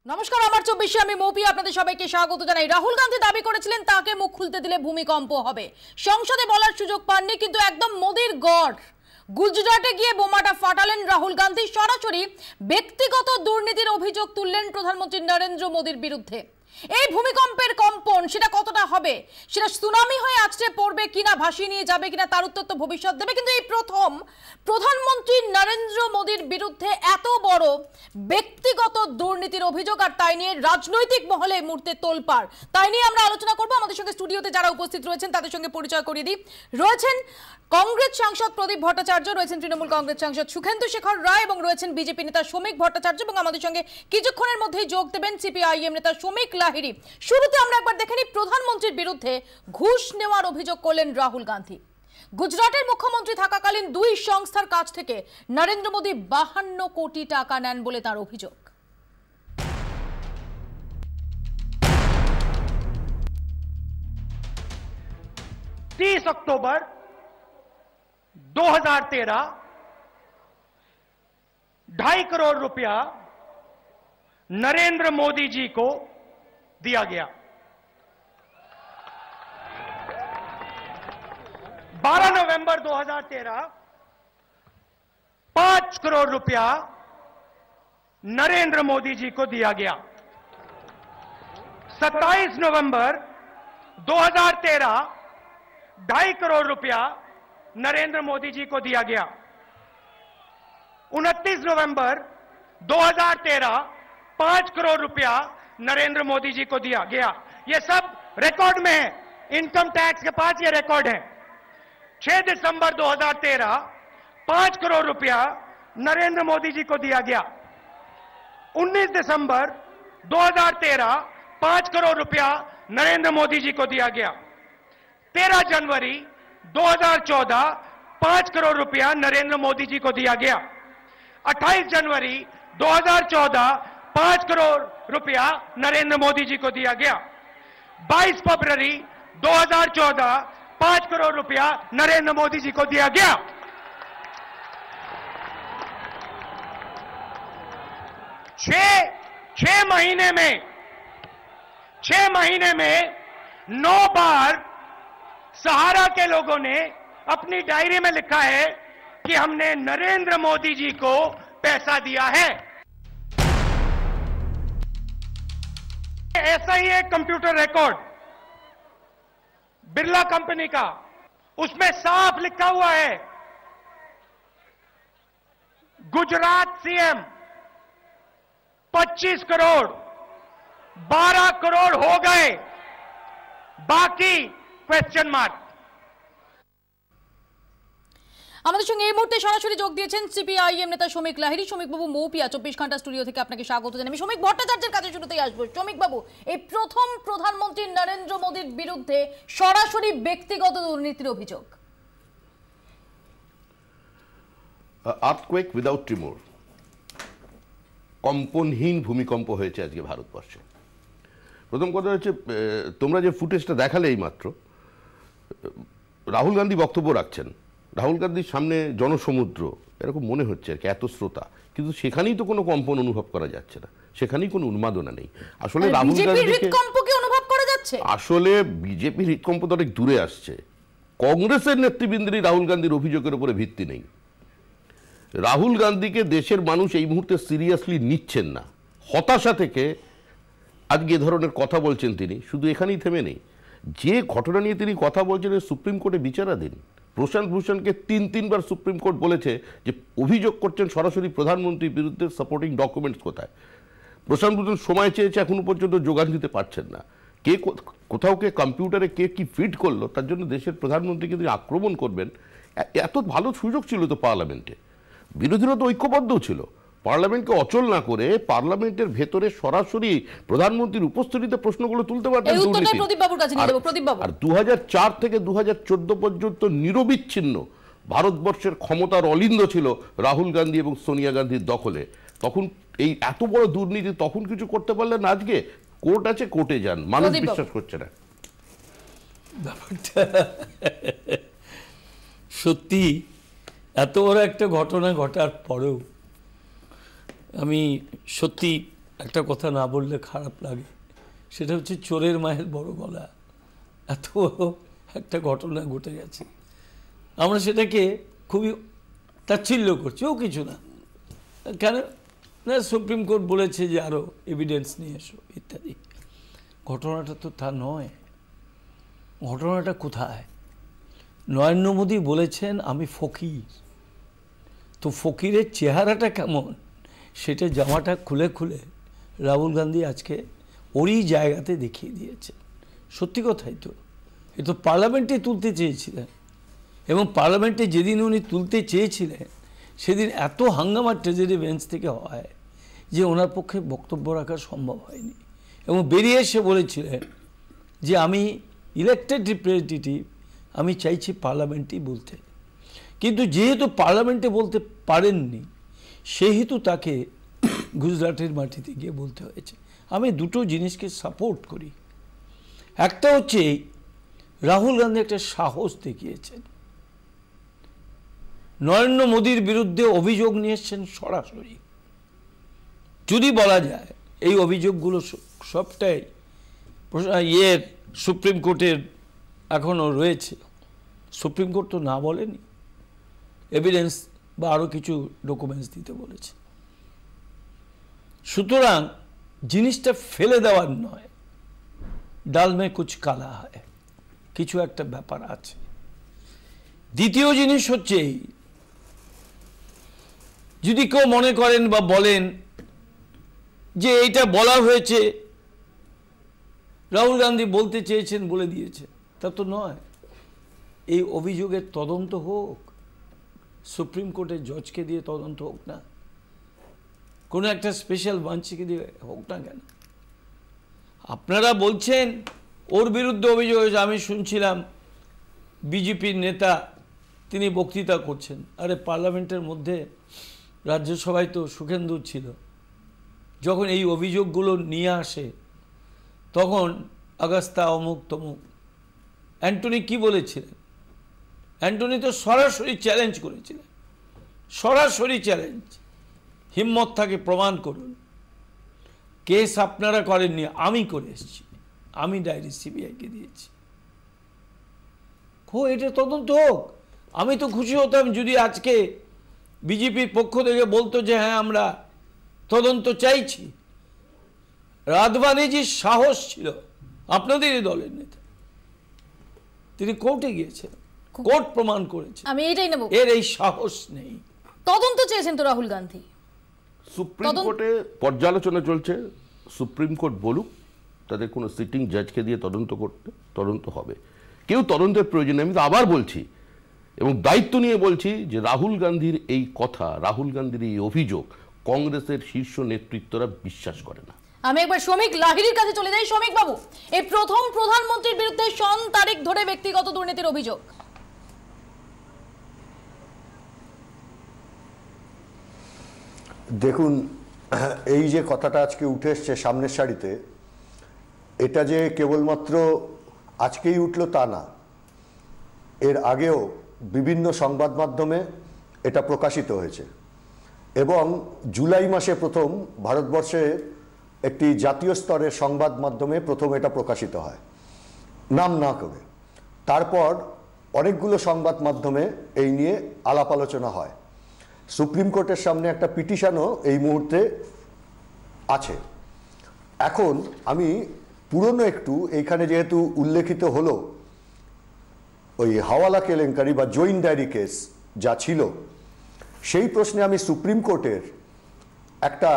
নমস্কার, আমার 24 আমি মৌপি আপনাদের সবাইকে স্বাগত জানাই। রাহুল গান্ধী দাবি করেছিলেন তাকে মুখ খুলতে দিলে ভূমিকম্প হবে। সংসদে বলার সুযোগ পাননি, কিন্তু একদম মোদির গড় গুজরাটে গিয়ে বোমাটা ফাটালেন রাহুল গান্ধী। সরাসরি ব্যক্তিগত দুর্নীতির অভিযোগ তুললেন প্রধানমন্ত্রী নরেন্দ্র মোদির বিরুদ্ধে। এই ভূমিকম্পের কম্পন সেটা কতটা হবে, সেটা সুনামি হয়ে আছড়ে পড়বে কিনা, ভাসিয়ে নিয়ে যাবে কিনা, তার উত্তর তো ভবিষ্যৎ দেবে। কিন্তু এই প্রথম প্রধানমন্ত্রী নরেন্দ্র মোদির বিরুদ্ধে এত বড় ব্যক্তিগত দুর্নীতির অভিযোগ, আর তাই নিয়ে রাজনৈতিক মহলে এই মুহূর্তে তোলপাড়। তাই নিয়ে আমরা আলোচনা করব। আমাদের সঙ্গে স্টুডিওতে যারা উপস্থিত রয়েছেন তাদের সঙ্গে পরিচয় করিয়ে দিই। রয়েছেন কংগ্রেস সাংসদ প্রদীপ ভট্টাচার্য, রয়েছেন তৃণমূল কংগ্রেস সাংসদ সুখেন্দু শেখর রায় এবং রয়েছেন বিজেপি নেতা শ্রমিক ভট্টাচার্য, এবং আমাদের সঙ্গে কিছুক্ষণের মধ্যেই যোগ দেবেন সিপিআইএম নেতা শ্রমিক লাহিড়ী। শুরুতে আমরা একবার দেখে নিই প্রধানমন্ত্রীর বিরুদ্ধে ঘুষ নেওয়ার অভিযোগ করলেন রাহুল গান্ধী। গুজরাটের মুখ্যমন্ত্রী থাকাকালীন দুই সংস্থার কাছ থেকে নরেন্দ্র মোদী 52 কোটি টাকা নেন বলে তার অভিযোগ। 30 अक्टूबर 2013 2.5 करोड़ रुपया नरेंद्र मोदी जी को दिया गया। 12 नवंबर 2013 5 करोड़ रुपया नरेंद्र मोदी जी को दिया गया। 27 नवंबर 2013 2.5 करोड़ रुपया नरेंद्र मोदी जी को दिया गया। 29 नवंबर 2013 5 करोड़ रुपया नरेंद्र मोदी जी को दिया गया। यह सब रिकॉर्ड में है, इनकम टैक्स के पास यह रिकॉर्ड है। 6 दिसंबर 2013 5 करोड़ रुपया नरेंद्र मोदी जी को दिया गया। 19 दिसंबर 2013 5 करोड़ रुपया नरेंद्र मोदी जी को दिया गया। 13 जनवरी 2014 5 करोड़ रुपया नरेंद्र मोदी जी को दिया गया। 28 जनवरी 2014 5 करोड़ रुपया नरेंद्र मोदी जी को दिया गया। 22 फरवरी 2014 5 करोड़ रुपया नरेंद्र मोदी जी को दिया गया। 6 महीने में 9 बार सहारा के लोगों ने अपनी डायरी में लिखा है कि हमने नरेंद्र मोदी जी को पैसा दिया है। ऐसा ही एक कंप्यूटर रिकॉर्ड बिरला कंपनी का, उसमें साफ लिखा हुआ है गुजरात सीएम 25 करोड़ 12 करोड़ हो गए, बाकी क्वेश्चन मार्क। আমাদের সঙ্গে এই মুহূর্তে সরাসরি যোগ দিয়েছেন সিপিআইএম নেতা শ্রমিক লাহিড়ী। শ্রমিক বাবু, মৌপিয়া 24 ঘন্টা স্টুডিও থেকে আপনাকে স্বাগত জানাই। আমি শ্রমিক ভট্টাচার্যের কাছে শুরুতেই আসবো। শ্রমিক বাবু, এই প্রথম প্রধানমন্ত্রী নরেন্দ্র মোদীর বিরুদ্ধে সরাসরি ব্যক্তিগত দুর্নীতির অভিযোগ। আর্থকোয়েক উইদাউট ট্রিমর, কম্পনহীন ভূমিকম্প হয়েছে আজকে ভারতবর্ষে। প্রথম কথা হচ্ছে, তোমরা যে ফুটেজটা দেখালে এই মাত্র, রাহুল গান্ধী বক্তব্য রাখছেন, রাহুল গান্ধীর সামনে জনসমুদ্র এরকম মনে হচ্ছে আর কি, এত শ্রোতা, কিন্তু সেখানেই তো কোনো কম্পন অনুভব করা যাচ্ছে না, সেখানেই কোনো উন্মাদনা নেই। আসলে রাহুল গান্ধীকে অনুভব করা যাচ্ছে, আসলে বিজেপির হৃদকম্প তো অনেক দূরে আসছে। কংগ্রেসের নেতৃবৃন্দেরই রাহুল গান্ধীর অভিযোগের উপরে ভিত্তি নেই। রাহুল গান্ধীকে দেশের মানুষ এই মুহূর্তে সিরিয়াসলি নিচ্ছেন না। হতাশা থেকে আজকে এ ধরনের কথা বলছেন তিনি। শুধু এখানেই থেমে নেই, যে ঘটনা নিয়ে তিনি কথা বলছেন সুপ্রিম কোর্টে বিচারাধীন। প্রশান্ত ভূষণকে 3বার সুপ্রিম কোর্ট বলেছে যে অভিযোগ করছেন সরাসরি প্রধানমন্ত্রীর বিরুদ্ধে, সাপোর্টিং ডকুমেন্টস কোথায়। প্রশান্ত ভূষণ সময় চেয়েছে, এখনো পর্যন্ত যোগান দিতে পারছেন না। কে কোথাও কে কম্পিউটারে কে কি ফিট করলো, তার জন্য দেশের প্রধানমন্ত্রীকে তিনি আক্রমণ করবেন। এত ভালো সুযোগ ছিল তো পার্লামেন্টে, বিরোধীরা তো ঐক্যবদ্ধ ছিল। পার্লামেন্টকে অচল না করে পার্লামেন্টের ভেতরে সরাসরি প্রধানমন্ত্রীর উপস্থিতিতে প্রশ্নগুলো তুলতে পারতেন। আর 2004 থেকে 2014 পর্যন্ত নিরবিচ্ছিন্ন ভারতবর্ষের ক্ষমতার অলিন্দ ছিল রাহুল গান্ধী এবং সোনিয়া গান্ধীর দখলে। তখন এই এত বড় দুর্নীতি তখন কিছু করতে পারলেন না। আজকে কোর্ট আছে, কোর্টে যান, মানুষ বিশ্বাস করছে না। সত্যি এত বড় একটা ঘটনা ঘটার পরেও আমি সত্যি একটা কথা না বললে খারাপ লাগে, সেটা হচ্ছে চোরের মায়ের বড় গলা। এত একটা ঘটনা ঘটে গেছে, আমরা সেটাকে খুবই তাচ্ছিল্য করছি, ও কিছু না, কেন না সুপ্রিম কোর্ট বলেছে যে আরও এভিডেন্স নিয়ে এসো ইত্যাদি। ঘটনাটা তো তা নয়। ঘটনাটা কোথায়? নরেন্দ্র মোদী বলেছেন আমি ফকির, তো ফকিরের চেহারাটা কেমন সেটা জামাটা খুলে খুলে রাহুল গান্ধী আজকে ওরই জায়গাতে দেখিয়ে দিয়েছে। সত্যি কথাই তো, এ তো পার্লামেন্টে তুলতে চেয়েছিলেন, এবং পার্লামেন্টে যেদিন উনি তুলতে চেয়েছিলেন সেদিন এত হাঙ্গামা ট্রেজারি বেঞ্চ থেকে হয় যে ওনার পক্ষে বক্তব্য রাখা সম্ভব হয়নি, এবং বেরিয়ে এসে বলেছিলেন যে আমি ইলেক্টেড রিপ্রেজেন্টেটিভ, আমি চাইছি পার্লামেন্টেই বলতে। কিন্তু যেহেতু পার্লামেন্টে বলতে পারেননি, সেহেতু তাকে গুজরাটের মাটিতে গিয়ে বলতে হয়েছে। আমি দুটো জিনিসকে সাপোর্ট করি। একটা হচ্ছে রাহুল গান্ধী একটা সাহস দেখিয়েছেন, নরেন্দ্র মোদীর বিরুদ্ধে অভিযোগ নিয়ে এসছেন সরাসরি। যদি বলা যায় এই অভিযোগগুলো সবটাই সুপ্রিম কোর্টের এখনও রয়েছে, সুপ্রিম কোর্ট তো না বলেনি, এভিডেন্স বা আরও কিছু ডকুমেন্টস দিতে বলেছে। সুতরাং জিনিসটা ফেলে দেওয়ার নয়, ডাল মে কুছ কালা হয়, কিছু একটা ব্যাপার আছে। দ্বিতীয় জিনিস হচ্ছে, যদি কেউ মনে করেন বা বলেন যে এইটা বলা হয়েছে, রাহুল গান্ধী বলতে চেয়েছেন বলে দিয়েছে, তা তো নয়। এই অভিযোগের তদন্ত হোক, সুপ্রিম কোর্টের জজকে দিয়ে তদন্ত হোক না, কোনো একটা স্পেশাল ব্রাঞ্চকে দিয়ে হোক না কেন? আপনারা বলছেন ওর বিরুদ্ধে অভিযোগ হয়েছে। আমি শুনছিলাম বিজেপির নেতা তিনি বক্তৃতা করছেন, আরে পার্লামেন্টের মধ্যে রাজ্যসভায় তো সুখেন্দু ছিল, যখন এই অভিযোগগুলো নিয়ে আসে তখন আগস্তা অমুক তমুক, অ্যান্টনি কি বলেছিলেন? অ্যান্টনি তো সরাসরি চ্যালেঞ্জ করেছিলেন, সরাসরি চ্যালেঞ্জ, হিম্মত থাকে প্রমাণ করুন। কেস আপনারা করেননি, আমি করে এসেছি, আমি ডায়েরি সিবিআইকে দিয়েছি, এটা তদন্ত হোক। আমি তো খুশি হতাম যদি আজকে বিজেপির পক্ষ থেকে বলতো যে হ্যাঁ আমরা তদন্ত চাইছি। রাধবানিজির সাহস ছিল, আপনাদেরই দলের নেতা, তিনি কোর্টে গিয়েছেন, কোর্ট প্রমাণ করেছে। আমি এটাই নেব, এর এই সাহস নেই। তদন্ত চেয়েছেন তো রাহুল গান্ধী, সুপ্রিম কোর্টে পর্যালোচনা চলছে, সুপ্রিম কোর্ট বলুক, তাদের কোনো সিটিং জাজকে দিয়ে তদন্ত করতে, তদন্ত হবে। কেউ তদন্তের প্রয়োজন নেই। আমি তো আবার বলছি এবং দায়িত্ব নিয়ে বলছি যে রাহুল গান্ধীর এই কথা, রাহুল গান্ধীর এই অভিযোগ কংগ্রেসের শীর্ষ নেতৃত্বরা বিশ্বাস করে না। আমি একবার শ্রমিক লাহিড়ির কাছে চলে যাই। শ্রমিক বাবু, এই প্রথম প্রধানমন্ত্রীর বিরুদ্ধে সন তারিখ ধরে ব্যক্তিগত দুর্নীতির অভিযোগ। দেখুন, এই যে কথাটা আজকে উঠে এসছে সামনের সারিতে, এটা যে কেবলমাত্র আজকেই উঠল তা না, এর আগেও বিভিন্ন সংবাদ মাধ্যমে এটা প্রকাশিত হয়েছে, এবং জুলাই মাসে প্রথম ভারতবর্ষে একটি জাতীয় স্তরের সংবাদ মাধ্যমে প্রথম এটা প্রকাশিত হয় নাম না করে। তারপর অনেকগুলো সংবাদ মাধ্যমে এই নিয়ে আলাপ আলোচনা হয়। সুপ্রিম কোর্টের সামনে একটা পিটিশনও এই মুহূর্তে আছে। এখন আমি পুরনো একটু এইখানে যেহেতু উল্লেখিত হলো ওই হাওয়ালা কেলেঙ্কারি বা জয়েন্ট ডায়েরি কেস যা ছিল, সেই প্রশ্নে আমি সুপ্রিম কোর্টের একটা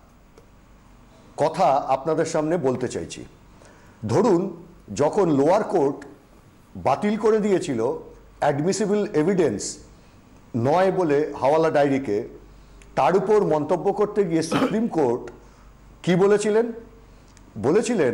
কথা আপনাদের সামনে বলতে চাইছি। ধরুন, যখন লোয়ার কোর্ট বাতিল করে দিয়েছিল অ্যাডমিসিবল এভিডেন্স নয় বলে হাওয়ালা ডায়েরিকে, তার উপর মন্তব্য করতে গিয়ে সুপ্রিম কোর্ট কি বলেছিলেন? বলেছিলেন,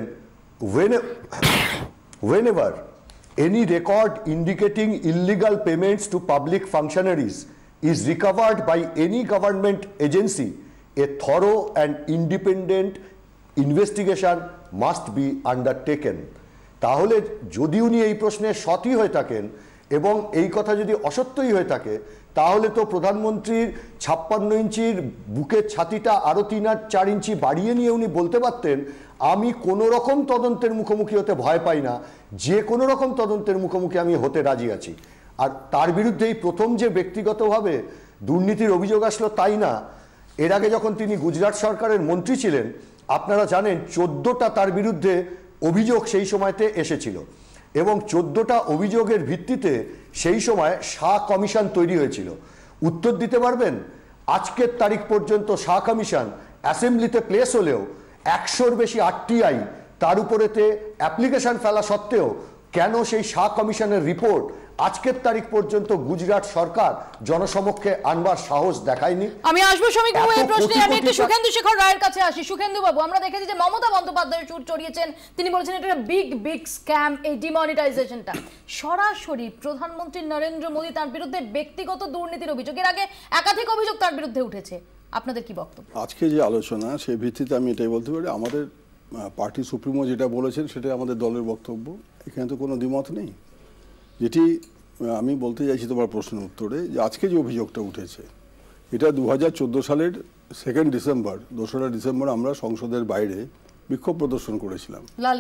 whenever any record indicating illegal payments to public functionaries is recovered by any government agency, a thorough and independent investigation must be undertaken. তাহলে যদি উনি এই প্রশ্নে সৎই হয়ে থাকেন এবং এই কথা যদি অসত্যই হয়ে থাকে, তাহলে তো প্রধানমন্ত্রীর 56 ইঞ্চির বুকের ছাতিটা আরও 3 আর 4 ইঞ্চি বাড়িয়ে নিয়ে উনি বলতে পারতেন, আমি কোনো রকম তদন্তের মুখোমুখি হতে ভয় পাই না, যে কোনো রকম তদন্তের মুখোমুখি আমি হতে রাজি আছি। আর তার বিরুদ্ধেই প্রথম যে ব্যক্তিগতভাবে দুর্নীতির অভিযোগ আসলো তাই না, এর আগে যখন তিনি গুজরাট সরকারের মন্ত্রী ছিলেন, আপনারা জানেন 14টা তার বিরুদ্ধে অভিযোগ সেই সময়তে এসেছিল, এবং 14টা অভিযোগের ভিত্তিতে সেই সময় শাহ কমিশন তৈরি হয়েছিল। উত্তর দিতে পারবেন, আজকের তারিখ পর্যন্ত শাহ কমিশন অ্যাসেম্বলিতে প্লেস হলেও 100-র বেশি আরটিআই তার উপরেতে অ্যাপ্লিকেশন ফেলা সত্ত্বেও কেন সেই শাহ কমিশনের রিপোর্ট আজকের তারিখ পর্যন্ত গুজরাট সরকার জনসমক্ষে আনবার সাহস দেখায়নি? আমি আসবো শ্রমিক বাবু এই প্রশ্নে। আমি একটু সুখেন্দু শেখর রায়ের কাছে আসি। সুখেন্দু বাবু, আমরা দেখেছি যে মমতা বন্দ্যোপাধ্যায় সুর চড়িয়েছেন, তিনি বলেছেন এটা বিগ স্ক্যাম এই ডিমনিটাইজেশনটা। সরাসরি প্রধানমন্ত্রী নরেন্দ্র মোদী তার বিরুদ্ধে ব্যক্তিগত দুর্নীতির অভিযোগ, এর আগে একাধিক অভিযোগ তার বিরুদ্ধে উঠেছে, আপনাদের কি বক্তব্য? আজকে যে আলোচনা সেই ভিত্তিতে আমি এটাই বলতে পারি, আমাদের পার্টি সুপ্রিমো যেটা বলেছেন সেটাই আমাদের দলের বক্তব্য, এখানে তো কোনো দ্বিমত নেই। যেটি আমি বলতে চাইছি তোমার প্রশ্নের উত্তরে, যে আজকে যে অভিযোগটা উঠেছে এটা 2014 সালের 2 ডিসেম্বর 2রা ডিসেম্বর আমরা সংসদের বাইরে বিক্ষোভ প্রদর্শন করেছিলাম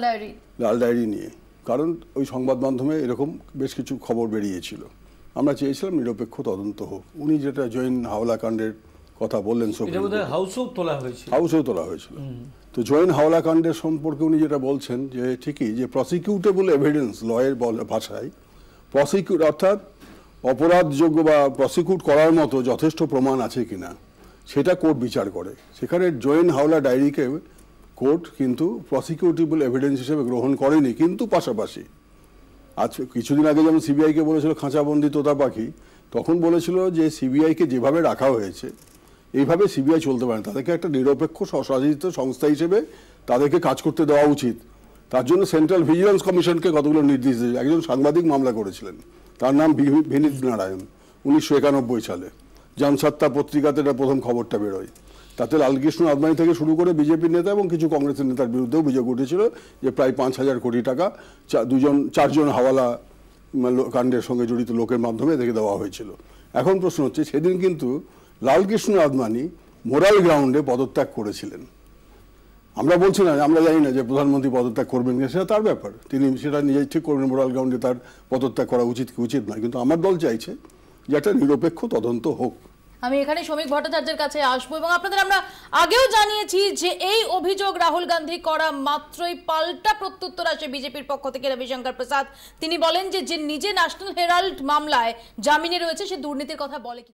লাল ডায়েরি নিয়ে, কারণ ওই সংবাদ মাধ্যমে এরকম বেশ কিছু খবর বেরিয়েছিল। আমরা চেয়েছিলাম নিরপেক্ষ তদন্ত হোক। উনি যেটা জৈন হাওলা কাণ্ডের কথা বললেন, হাউসেও তোলা হয়েছিল। তো জৈন হাওলা কাণ্ডের সম্পর্কে উনি যেটা বলছেন যে ঠিকই যে প্রসিকিউটেবল এভিডেন্স লয়ের ভাষায়, প্রসিকিউট অর্থাৎ অপরাধযোগ্য বা প্রসিকিউট করার মতো যথেষ্ট প্রমাণ আছে কিনা সেটা কোর্ট বিচার করে। সেখানে জৈন হাওলা ডায়েরিকে কোর্ট কিন্তু প্রসিকিউটেবল এভিডেন্স হিসেবে গ্রহণ করেনি, কিন্তু পাশাপাশি আজ কিছুদিন আগে যেমন সিবিআইকে বলেছিল খাঁচাবন্দি তোতা পাখি, তখন বলেছিল যে সিবিআইকে যেভাবে রাখা হয়েছে এইভাবে সিবিআই চলতে পারে না, তাদেরকে একটা নিরপেক্ষ স্বশাসিত সংস্থা হিসেবে তাদেরকে কাজ করতে দেওয়া উচিত। তার জন্য সেন্ট্রাল ভিজিলেন্স কমিশনকে কতগুলো নির্দেশ দিয়েছে। একজন সাংবাদিক মামলা করেছিলেন, তার নাম বিনীত নারায়ণ, 1991 সালে জনসত্তা পত্রিকাতে এটা প্রথম খবরটা বেরোয়। তাতে লালকৃষ্ণ আদবানি থেকে শুরু করে বিজেপির নেতা এবং কিছু কংগ্রেসের নেতার বিরুদ্ধেও অভিযোগ উঠেছিল যে প্রায় 5,000 কোটি টাকা 4জন হাওয়ালা কাণ্ডের সঙ্গে জড়িত লোকের মাধ্যমে এদেরকে দেওয়া হয়েছিল। এখন প্রশ্ন হচ্ছে, সেদিন কিন্তু লালকৃষ্ণ আদবানি মোরাল গ্রাউন্ডে পদত্যাগ করেছিলেন। আমরা বলছি না, আমরা জানি না যে প্রধানমন্ত্রী পদত্যাগ করবেন কিনা, সেটা তার ব্যাপার, তিনি সেটা নিজেই ঠিক করবেন মোরাল গ্রাউন্ডে তার পদত্যাগ করা উচিত কি উচিত নয়, কিন্তু আমার দল চাইছে যে একটা নিরপেক্ষ তদন্ত হোক। আমি এখানে শ্রমিক ভট্টাচার্যের কাছে আসবো, এবং আপনাদের আমরা আগেও জানিয়েছি যে এই অভিযোগ রাহুল গান্ধী করা মাত্রই পাল্টা প্রত্যুত্তর আসে বিজেপির পক্ষ থেকে রবিশঙ্কর প্রসাদ। তিনি বলেন যে নিজে ন্যাশনাল হেরাল্ড মামলায় জামিনে রয়েছে সে দুর্নীতির কথা বলে।